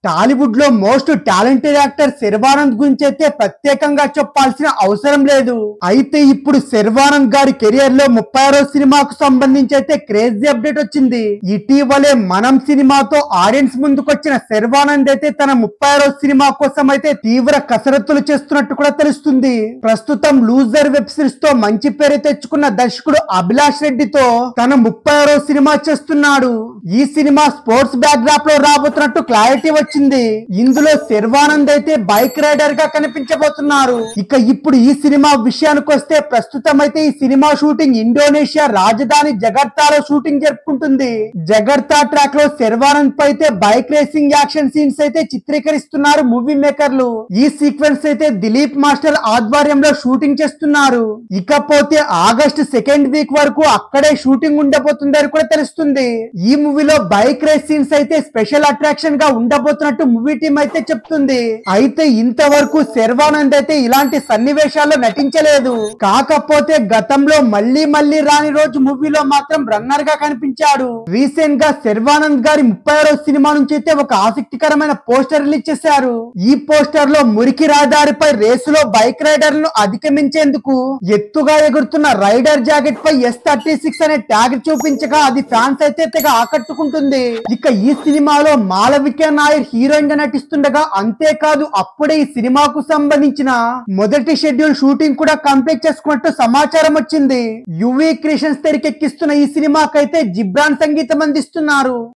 టాలీవుడ్ లో most talented actor Sharwanand గురించి అయితే ప్రత్యేకంగా చెప్పాల్సిన అవసరం లేదు. అయితే ఇప్పుడు శర్వానంద్ గారి కెరియర్ లో 36వ సినిమాకు సంబంధించి అయితే క్రేజీ అప్డేట్ వచ్చింది. ఇటీవలే మనం సినిమాతో ఆడియన్స్ ముందుకొచ్చిన శర్వానంద్ అయితే తన 36వ సినిమా కోసం అయితే తీవ్ర కసరత్తులు చేస్తున్నట్టు కూడా తెలుస్తుంది. ప్రస్తుతం లూజర్ వెబ్ సిరీస్ తో మంచి పేరు తెచ్చుకున్న దర్శకుడు అభిలాష్ రెడ్డితో తన 36వ సినిమా చేస్తున్నాడు. ఈ సినిమా స్పోర్ట్స్ బ్యాక్ డ్రాప్ లో రాబోతున్నట్టు క్లారిటీ వచ్చింది. ఇందులో శర్వానంద్ అయితే బైక్ రైడర్ గా కనిపించబోతున్నారు. ఇక ఇప్పుడు ఈ సినిమా విషయానికి వస్తే ప్రస్తుతం అయితే ఈ సినిమా షూటింగ్ ఇండోనేషియా రాజధాని జగర్తాలో షూటింగ్ జరుపుకుంటుంది. జగర్తా ట్రాక్ లో శర్వానంద్ పై అయితే బైక్ రేసింగ్ యాక్షన్ సీన్స్ అయితే చిత్రీకరిస్తున్నారు మూవీ మేకర్లు. ఈ సీక్వెన్స్ అయితే దిలీప్ మాస్టర్ ఆధ్వర్యంలో షూటింగ్ చేస్తున్నారు. ఇకపోతే ఆగస్టు 2nd వీక్ వరకు అక్కడే షూటింగ్ ఉండబోతుందని కూడా తెలుస్తుంది. ఈ మూవీలో బైక్ రేస్ సీన్స్ అయితే స్పెషల్ అట్రాక్షన్ గా ఉండబోతున్నట్టు మూవీ టీం అయితే చెప్తుంది. అయితే ఇంతవరకు శర్వానంద్ అయితే ఇలాంటి సన్నివేశాల్లో నటించలేదు. కాకపోతే గతంలో మళ్ళీ రాని రోజు మూవీలో మాత్రం రన్నర్ గా కనిపించాడు. రీసెంట్ గా శర్వానంద్ గారి 36వ సినిమా నుంచి అయితే ఒక ఆసక్తికరమైన పోస్టర్ రిలీజ్ చేశారు. ఈ పోస్టర్ లో మురికి రహదారిపై రేసులో బైక్ రైడర్లను అధిగమించేందుకు ఎత్తుగా ఎగురుతున్న రైడర్ జాకెట్ పై S36 అనే ట్యాగ్ చూపించగా అది ఫ్యాన్స్ అయితే తెగ ఆకట్టుకుంటుంది. ఇక ఈ సినిమాలో మాళవిక నాయర్ హీరోయిన్ గా నటిస్తుండగా, అంతేకాదు అప్పుడే ఈ సినిమాకు సంబంధించిన మొదటి షెడ్యూల్ షూటింగ్ కూడా కంప్లీట్ చేసుకున్నట్టు సమాచారం వచ్చింది. యువి క్రియేషన్స్ తెరకెక్కిస్తున్న ఈ సినిమాకైతే జిబ్రాన్ సంగీతం అందిస్తున్నారు.